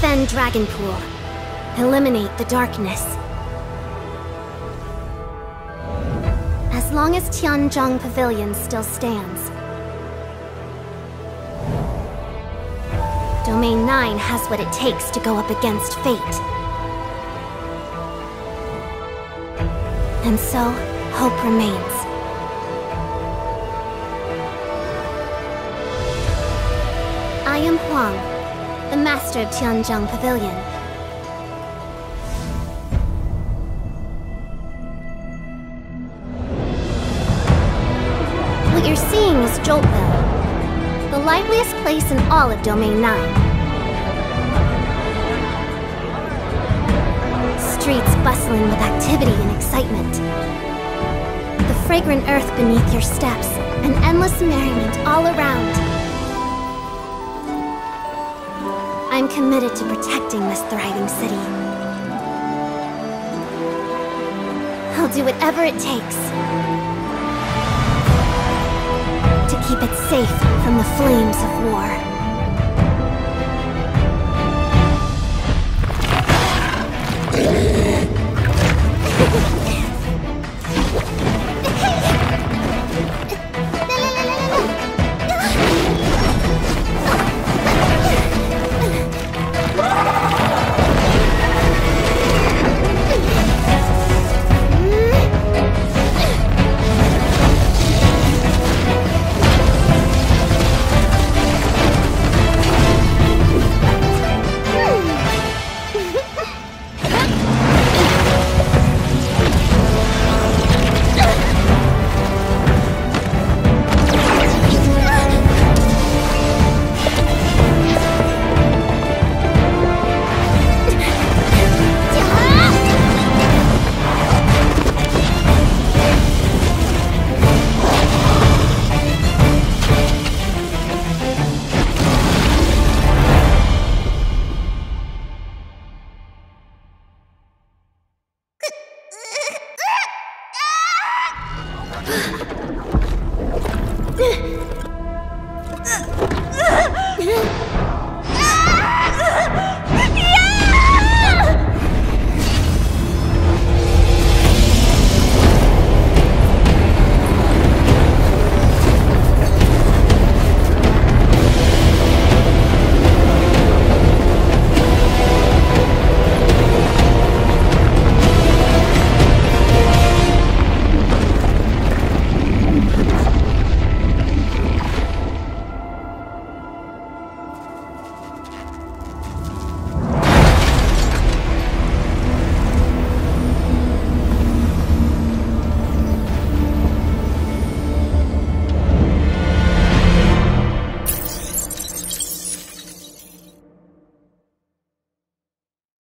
Defend Dragonpool. Eliminate the darkness. As long as Tianzhong Pavilion still stands, Domain 9 has what it takes to go up against fate. And so, hope remains. I am Huang, the master of Tianzhong Pavilion. What you're seeing is Joltville, the liveliest place in all of Domain 9. Streets bustling with activity and excitement. The fragrant earth beneath your steps, and endless merriment all around. I'm committed to protecting this thriving city. I'll do whatever it takes to keep it safe from the flames of war.